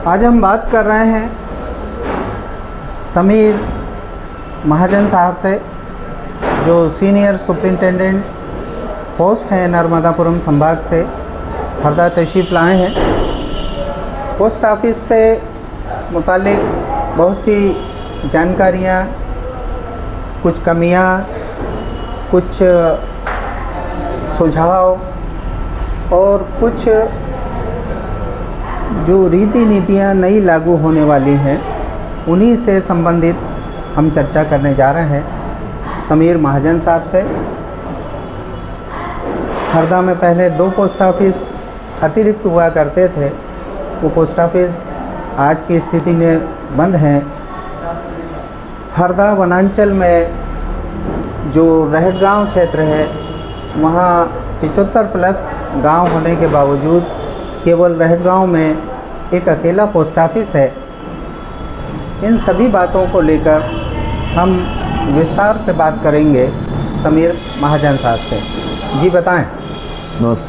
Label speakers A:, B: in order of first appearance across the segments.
A: आज हम बात कर रहे हैं समीर महाजन साहब से, जो सीनियर सुपरिंटेंडेंट पोस्ट हैं नर्मदापुरम संभाग से, हरदा तशरीफ़ लाए हैं। पोस्ट ऑफिस से मुतालिक बहुत सी जानकारियाँ, कुछ कमियाँ, कुछ सुझाव और कुछ जो रीति नीतियाँ नई लागू होने वाली हैं, उन्हीं से संबंधित हम चर्चा करने जा रहे हैं समीर महाजन साहब से। हरदा में पहले 2 पोस्ट ऑफिस अतिरिक्त हुआ करते थे, वो पोस्ट ऑफिस आज की स्थिति में बंद हैं। हरदा वनांचल में जो रहटगांव क्षेत्र है, वहाँ 75+ गांव होने के बावजूद केवल रहटगांव में एक अकेला पोस्ट ऑफिस है। इन सभी बातों को लेकर हम विस्तार से बात करेंगे समीर महाजन साहब से। जी बताएं।
B: नमस्ते।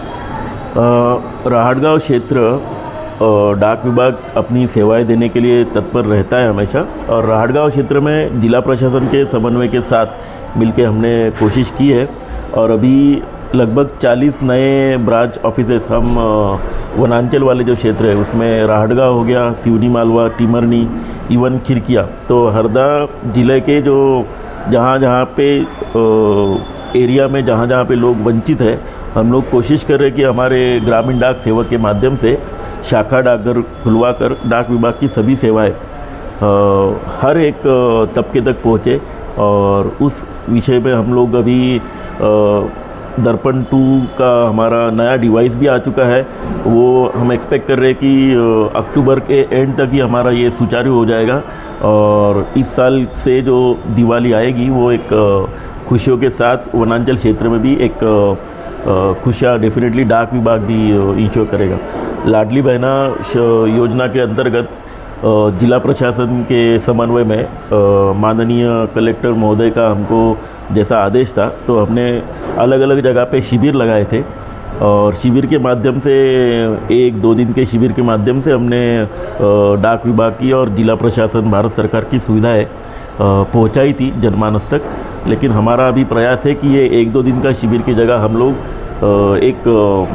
B: रहटगांव क्षेत्र डाक विभाग अपनी सेवाएं देने के लिए तत्पर रहता है हमेशा, और रहटगांव क्षेत्र में जिला प्रशासन के समन्वय के साथ मिलकर हमने कोशिश की है, और अभी लगभग 40 नए ब्रांच ऑफिसेस हम वनांचल वाले जो क्षेत्र है उसमें रहटगांव हो गया, सिवनी मालवा, टिमरनी, इवन खिरकिया, तो हरदा ज़िले के जो जहाँ पे एरिया में जहाँ पे लोग वंचित है, हम लोग कोशिश कर रहे हैं कि हमारे ग्रामीण डाक सेवक के माध्यम से शाखा डाकघर खुलवा कर डाक विभाग की सभी सेवाएं हर एक तबके तक पहुँचे। और उस विषय में हम लोग अभी दर्पण 2 का हमारा नया डिवाइस भी आ चुका है, वो हम एक्सपेक्ट कर रहे हैं कि अक्टूबर के एंड तक ही हमारा ये सुचारू हो जाएगा। और इस साल से जो दिवाली आएगी वो एक खुशियों के साथ वनांचल क्षेत्र में भी एक खुशियाँ डेफिनेटली डाक विभाग भी इंश्योर करेगा। लाडली बहना योजना के अंतर्गत जिला प्रशासन के समन्वय में माननीय कलेक्टर महोदय का हमको जैसा आदेश था, तो हमने अलग अलग जगह पे शिविर लगाए थे, और शिविर के माध्यम से 1-2 दिन के शिविर के माध्यम से हमने डाक विभाग की और जिला प्रशासन भारत सरकार की सुविधाएं पहुंचाई थी जनमानस तक। लेकिन हमारा अभी प्रयास है कि ये 1-2 दिन का शिविर की जगह हम लोग एक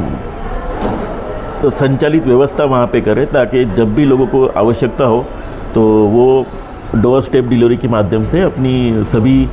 B: संचालित व्यवस्था वहाँ पे करें, ताकि जब भी लोगों को आवश्यकता हो तो वो डोर स्टेप डिलीवरी के माध्यम से अपनी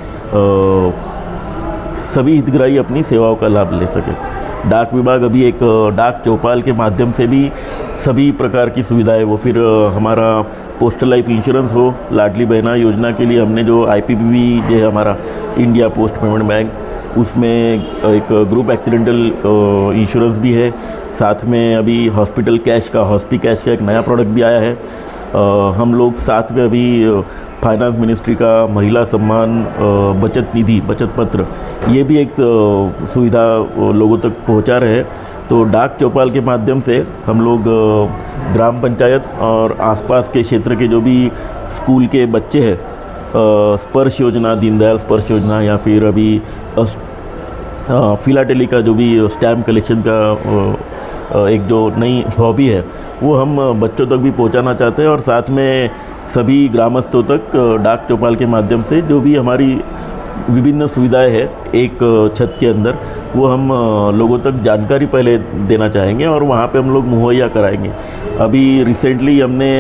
B: सभी हितग्राही अपनी सेवाओं का लाभ ले सके। डाक विभाग अभी एक डाक चौपाल के माध्यम से भी सभी प्रकार की सुविधाएं, वो फिर हमारा पोस्टल लाइफ इंश्योरेंस हो, लाडली बहना योजना के लिए हमने जो IPPB जो है हमारा इंडिया पोस्ट पेमेंट बैंक, उसमें एक ग्रुप एक्सीडेंटल इंश्योरेंस भी है। साथ में अभी हॉस्पिटल कैश का, हॉस्पी कैश का एक नया प्रोडक्ट भी आया है। हम लोग साथ में अभी फाइनेंस मिनिस्ट्री का महिला सम्मान बचत निधि, बचत पत्र, ये भी एक सुविधा लोगों तक पहुंचा रहे हैं। तो डाक चौपाल के माध्यम से हम लोग ग्राम पंचायत और आसपास के क्षेत्र के जो भी स्कूल के बच्चे हैं, स्पर्श योजना, दीनदयाल स्पर्श योजना, या फिर अभी फिलाटेली का जो भी स्टैम्प कलेक्शन का एक जो नई हॉबी है, वो हम बच्चों तक भी पहुंचाना चाहते हैं। और साथ में सभी ग्रामस्थों तक डाक चौपाल के माध्यम से जो भी हमारी विभिन्न सुविधाएं हैं एक छत के अंदर, वो हम लोगों तक जानकारी पहले देना चाहेंगे और वहाँ पे हम लोग मुहैया कराएंगे। अभी रिसेंटली हमने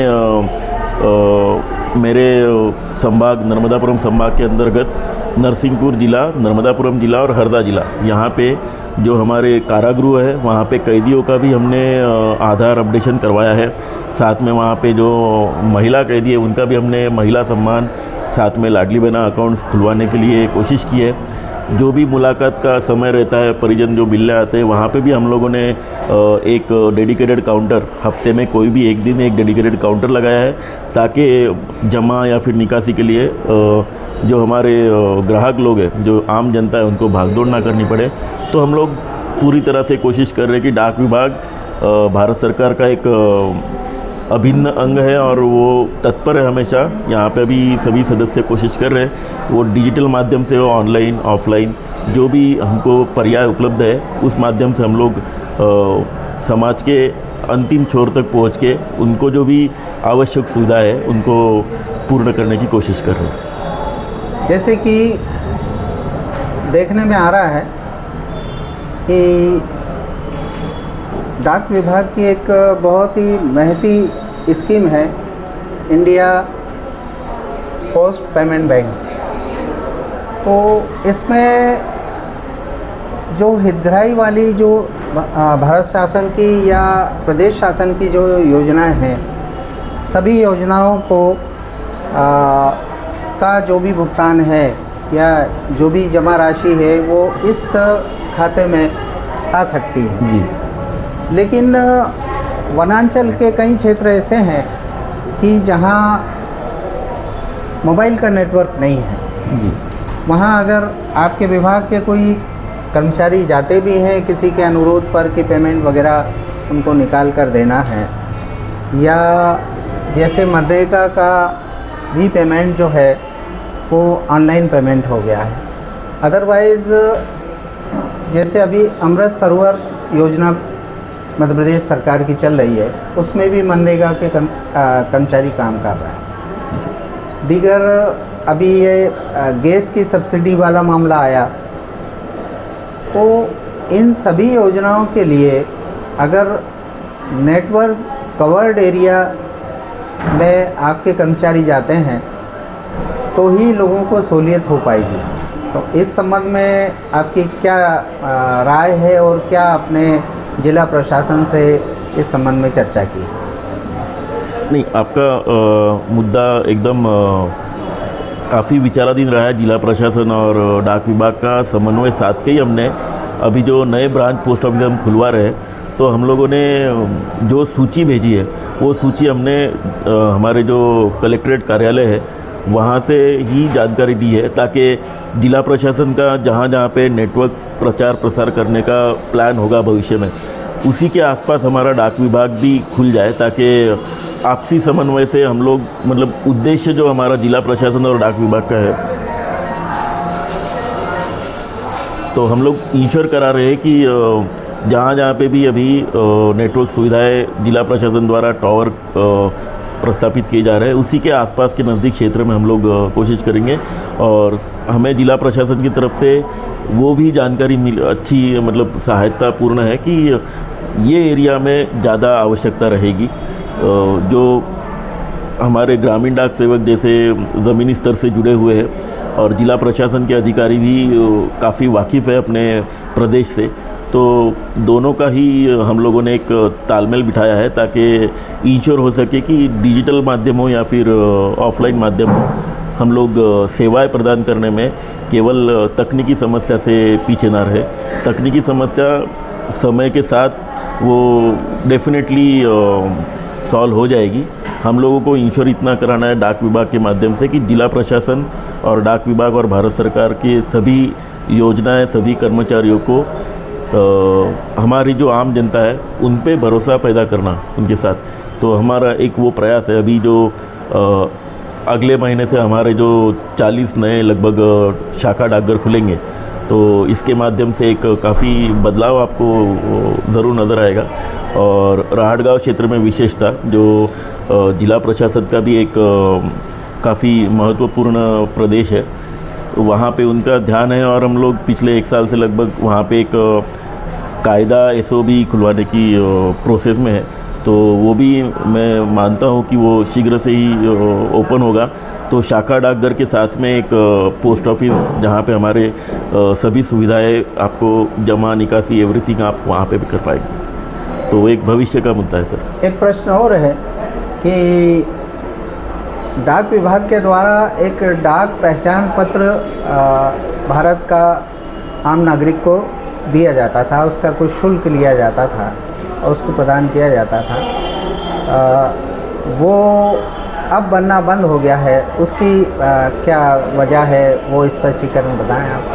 B: मेरे संभाग नर्मदापुरम संभाग के अंतर्गत नरसिंहपुर जिला, नर्मदापुरम जिला और हरदा जिला, यहाँ पे जो हमारे कारागृह है वहाँ पे कैदियों का भी हमने आधार अपडेशन करवाया है। साथ में वहाँ पे जो महिला कैदी है उनका भी हमने महिला सम्मान, साथ में लाडली बहना अकाउंट्स खुलवाने के लिए कोशिश की है। जो भी मुलाकात का समय रहता है, परिजन जो मिलने आते हैं, वहाँ पे भी हम लोगों ने एक डेडिकेटेड काउंटर, हफ्ते में कोई भी एक दिन एक डेडिकेटेड काउंटर लगाया है, ताकि जमा या फिर निकासी के लिए जो हमारे ग्राहक लोग हैं, जो आम जनता है, उनको भागदौड़ ना करनी पड़े। तो हम लोग पूरी तरह से कोशिश कर रहे हैं कि डाक विभाग भारत सरकार का एक अभिन्न अंग है और वो तत्पर है हमेशा। यहाँ पे भी सभी सदस्य कोशिश कर रहे हैं, वो डिजिटल माध्यम से हो, ऑनलाइन ऑफलाइन जो भी हमको पर्याय उपलब्ध है, उस माध्यम से हम लोग समाज के अंतिम छोर तक पहुंच के उनको जो भी आवश्यक सुविधा है उनको पूर्ण करने की कोशिश कर रहे हैं।
A: जैसे कि देखने में आ रहा है कि डाक विभाग की एक बहुत ही महती स्कीम है इंडिया पोस्ट पेमेंट बैंक। तो इसमें जो हितग्राही वाली जो भारत शासन की या प्रदेश शासन की जो योजनाएं हैं, सभी योजनाओं को का जो भी भुगतान है या जो भी जमा राशि है वो इस खाते में आ सकती है
B: जी।
A: लेकिन वनांचल के कई क्षेत्र ऐसे हैं कि जहां मोबाइल का नेटवर्क नहीं है
B: जी।
A: वहां अगर आपके विभाग के कोई कर्मचारी जाते भी हैं किसी के अनुरोध पर कि पेमेंट वगैरह उनको निकाल कर देना है, या जैसे मनरेगा का भी पेमेंट जो है वो ऑनलाइन पेमेंट हो गया है। अदरवाइज़ जैसे अभी अमृत सरोवर योजना मध्य प्रदेश सरकार की चल रही है, उसमें भी मनरेगा के कर्मचारी काम कर रहे हैं। दीगर अभी ये गैस की सब्सिडी वाला मामला आया, तो इन सभी योजनाओं के लिए अगर नेटवर्क कवर्ड एरिया में आपके कर्मचारी जाते हैं तो ही लोगों को सहूलियत हो पाएगी। तो इस संबंध में आपकी क्या राय है और क्या आपने जिला प्रशासन से इस संबंध में चर्चा की?
B: नहीं, आपका मुद्दा एकदम काफ़ी विचाराधीन रहा है। जिला प्रशासन और डाक विभाग का समन्वय साध के ही हमने अभी जो नए ब्रांच पोस्ट ऑफिस हम खुलवा रहे हैं, तो हम लोगों ने जो सूची भेजी है वो सूची हमने हमारे जो कलेक्ट्रेट कार्यालय है वहाँ से ही जानकारी दी है, ताकि जिला प्रशासन का जहाँ जहाँ पे नेटवर्क प्रचार प्रसार करने का प्लान होगा भविष्य में, उसी के आसपास हमारा डाक विभाग भी खुल जाए, ताकि आपसी समन्वय से हम लोग मतलब उद्देश्य जो हमारा जिला प्रशासन और डाक विभाग का है, तो हम लोग इंश्योर करा रहे हैं कि जहाँ जहाँ पे भी अभी नेटवर्क सुविधाएं जिला प्रशासन द्वारा टावर प्रस्तापित किए जा रहे हैं, उसी के आसपास के नज़दीक क्षेत्र में हम लोग कोशिश करेंगे। और हमें जिला प्रशासन की तरफ से वो भी जानकारी अच्छी मतलब सहायतापूर्ण है कि ये एरिया में ज़्यादा आवश्यकता रहेगी। जो हमारे ग्रामीण डाक सेवक जैसे ज़मीनी स्तर से जुड़े हुए हैं और जिला प्रशासन के अधिकारी भी काफ़ी वाकिफ़ है अपने प्रदेश से, तो दोनों का ही हम लोगों ने एक तालमेल बिठाया है, ताकि इंश्योर हो सके कि डिजिटल माध्यम हो या फिर ऑफलाइन माध्यम हो, हम लोग सेवाएं प्रदान करने में केवल तकनीकी समस्या से पीछे ना रहे। तकनीकी समस्या समय के साथ वो डेफिनेटली सॉल्व हो जाएगी। हम लोगों को इंश्योर इतना कराना है डाक विभाग के माध्यम से कि जिला प्रशासन और डाक विभाग और भारत सरकार के सभी योजनाएं सभी कर्मचारियों को हमारी जो आम जनता है उन पे भरोसा पैदा करना उनके साथ। तो हमारा एक वो प्रयास है। अभी जो अगले महीने से हमारे जो 40 नए लगभग शाखा डाकघर खुलेंगे, तो इसके माध्यम से एक काफ़ी बदलाव आपको ज़रूर नज़र आएगा। और राहटगांव क्षेत्र में विशेषता जो जिला प्रशासन का भी एक काफ़ी महत्वपूर्ण प्रदेश है, वहाँ पे उनका ध्यान है और हम लोग पिछले 1 साल से लगभग वहाँ पे एक कायदा SOB खुलवाने की प्रोसेस में है। तो वो भी मैं मानता हूँ कि वो शीघ्र से ही ओपन होगा। तो शाखा डाकघर के साथ में एक पोस्ट ऑफिस जहाँ पे हमारे सभी सुविधाएं आपको जमा निकासी एवरीथिंग आप वहाँ पे भी कर पाएंगे। तो एक भविष्य का मुद्दा है सर।
A: एक प्रश्न और है कि डाक विभाग के द्वारा एक डाक पहचान पत्र भारत का आम नागरिक को दिया जाता था, उसका कुछ शुल्क लिया जाता था और उसको प्रदान किया जाता था, वो अब बनना बंद हो गया है। उसकी क्या वजह है, वो स्पष्टीकरण बताएं आप।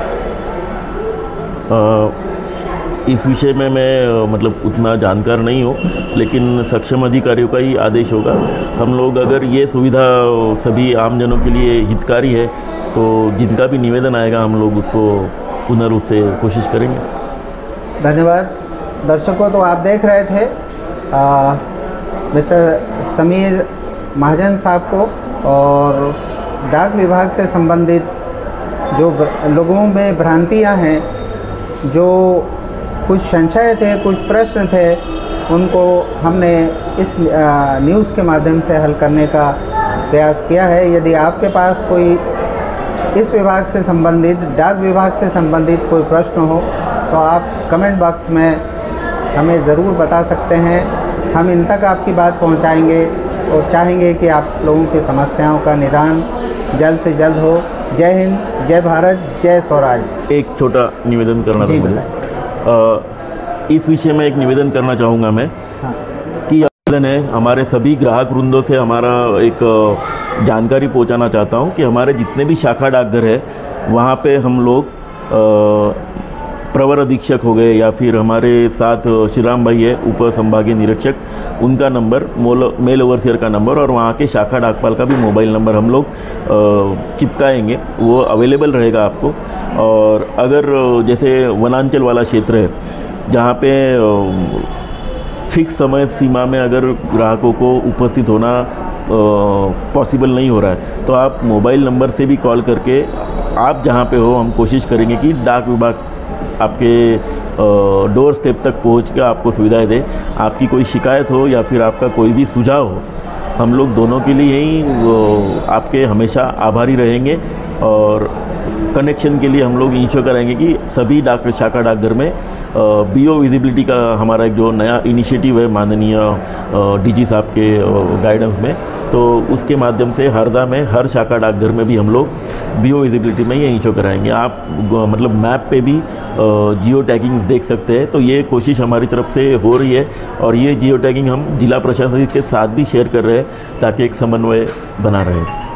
B: इस विषय में मैं मतलब उतना जानकार नहीं हूँ, लेकिन सक्षम अधिकारियों का ही आदेश होगा। हम लोग अगर ये सुविधा सभी आम जनों के लिए हितकारी है, तो जिनका भी निवेदन आएगा हम लोग उसको पूर्ण रूप से कोशिश करेंगे।
A: धन्यवाद। दर्शकों, तो आप देख रहे थे मिस्टर समीर महाजन साहब को और डाक विभाग से संबंधित जो लोगों में भ्रांतियां हैं, जो कुछ संशय थे, कुछ प्रश्न थे, उनको हमने इस न्यूज़ के माध्यम से हल करने का प्रयास किया है। यदि आपके पास कोई इस विभाग से संबंधित, डाक विभाग से संबंधित कोई प्रश्न हो तो आप कमेंट बॉक्स में हमें ज़रूर बता सकते हैं। हम इन तक आपकी बात पहुंचाएंगे और चाहेंगे कि आप लोगों की समस्याओं का निदान जल्द से जल्द हो। जय हिंद, जय भारत, जय स्वराज।
B: एक छोटा निवेदन करना था मुझे। इस विषय में एक निवेदन करना चाहूँगा मैं।
A: हाँ।
B: कि आवेदन है हमारे सभी ग्राहक वृंदों से, हमारा एक जानकारी पहुंचाना चाहता हूं कि हमारे जितने भी शाखा डाकघर है वहां पे हम लोग प्रवर अधीक्षक हो गए या फिर हमारे साथ श्रीराम भाई है उप संभागीय निरीक्षक, उनका नंबर, मेल ओवरसियर का नंबर और वहाँ के शाखा डाकपाल का भी मोबाइल नंबर हम लोग चिपकाएंगे, वो अवेलेबल रहेगा आपको। और अगर जैसे वनांचल वाला क्षेत्र है जहाँ पे फिक्स समय सीमा में अगर ग्राहकों को उपस्थित होना पॉसिबल नहीं हो रहा है तो आप मोबाइल नंबर से भी कॉल करके आप जहाँ पे हो, हम कोशिश करेंगे कि डाक विभाग आपके डोर स्टेप तक पहुँच के आपको सुविधाएं दे। आपकी कोई शिकायत हो या फिर आपका कोई भी सुझाव हो, हम लोग दोनों के लिए ही आपके हमेशा आभारी रहेंगे। और कनेक्शन के लिए हम लोग इंश्योर कराएंगे कि सभी शाखा डाकघर में बीओ विजिबिलिटी का हमारा एक जो नया इनिशिएटिव है माननीय डीजी साहब के गाइडेंस में, तो उसके माध्यम से हरदा में हर शाखा डाकघर में भी हम लोग बीओ विजिबिलिटी में ये इंश्योर कराएंगे। आप मतलब मैप पे भी जियो टैगिंग देख सकते हैं। तो ये कोशिश हमारी तरफ से हो रही है और ये जियो टैगिंग हम जिला प्रशासन के साथ भी शेयर कर रहे हैं ताकि एक समन्वय बना रहे।